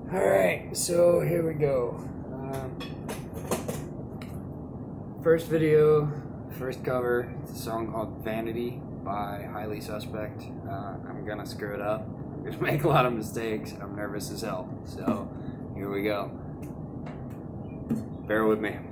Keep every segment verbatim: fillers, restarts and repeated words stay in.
Alright, so here we go. Um, first video, first cover, it's a song called Vanity by Highly Suspect. Uh, I'm gonna screw it up. I'm gonna make a lot of mistakes. I'm nervous as hell. So, here we go. Bear with me.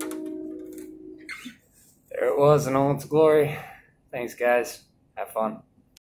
There it was in all its glory. Thanks, guys. Have fun.